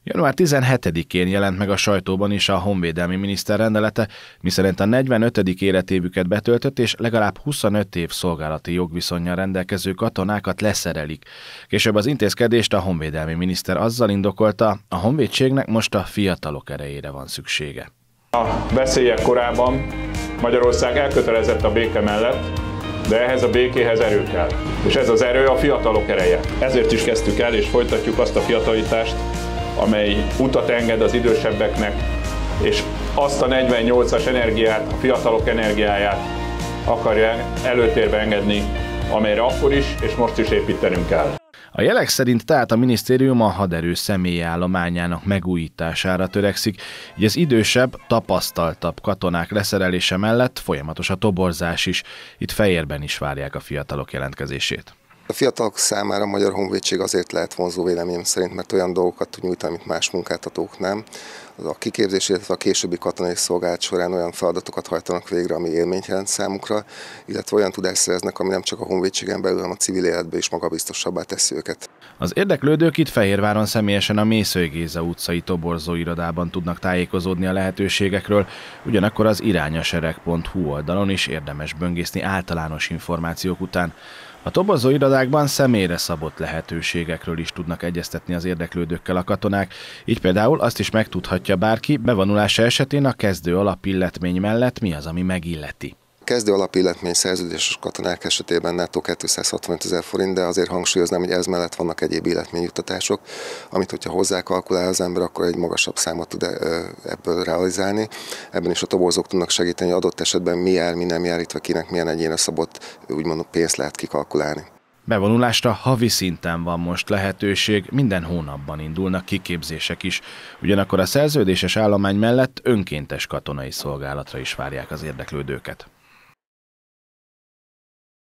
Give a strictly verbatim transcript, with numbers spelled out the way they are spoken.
január tizenhetedikén jelent meg a sajtóban is a honvédelmi miniszter rendelete, miszerint a negyvenötödik életévüket betöltött és legalább huszonöt év szolgálati jogviszonnyal rendelkező katonákat leszerelik. Később az intézkedést a honvédelmi miniszter azzal indokolta, a honvédségnek most a fiatalok erejére van szüksége. A veszélyek korában Magyarország elkötelezett a béke mellett, de ehhez a békéhez erő kell. És ez az erő a fiatalok ereje. Ezért is kezdtük el és folytatjuk azt a fiatalítást, amely utat enged az idősebbeknek, és azt a negyvennyolcas energiát, a fiatalok energiáját akarja előtérbe engedni, amelyre akkor is és most is építenünk kell. A jelek szerint tehát a minisztérium a haderő személyi állományának megújítására törekszik, így az idősebb, tapasztaltabb katonák leszerelése mellett folyamatos a toborzás is. Itt Fejérben is várják a fiatalok jelentkezését. A fiatalok számára a Magyar Honvédség azért lehet vonzó véleményem szerint, mert olyan dolgokat tud nyújtani, amit más munkáltatók nem. A kiképzés, illetve a későbbi katonai szolgálat során olyan feladatokat hajtanak végre, ami élményt jelent számukra, illetve olyan tudást szereznek, ami nem csak a honvédségen belül, hanem a civil életben is magabiztosabbá teszi őket. Az érdeklődők itt Fehérváron személyesen a Mészöly Géza utcai toborzóirodában tudnak tájékozódni a lehetőségekről, ugyanakkor az irányasereg pont hu oldalon is érdemes böngészni általános információk után. A toborzóirodákban személyre szabott lehetőségekről is tudnak egyeztetni az érdeklődőkkel a katonák, így például azt is megtudhatja bárki, bevonulása esetén a kezdő alapilletmény mellett mi az, ami megilleti. Kezdő alapilletmény szerződéses katonák esetében nettó kétszázhatvanöt ezer forint, de azért hangsúlyoznám, hogy ez mellett vannak egyéb illetményjuttatások, amit hogyha hozzákalkulál az ember, akkor egy magasabb számot tud ebből realizálni. Ebben is a toborzók tudnak segíteni, hogy adott esetben mi jár, mi nem jár, illetve kinek milyen egyénre szabott, úgymond pénzt lehet kikalkulálni. Bevonulásra havi szinten van most lehetőség, minden hónapban indulnak kiképzések is. Ugyanakkor a szerződéses állomány mellett önkéntes katonai szolgálatra is várják az érdeklődőket.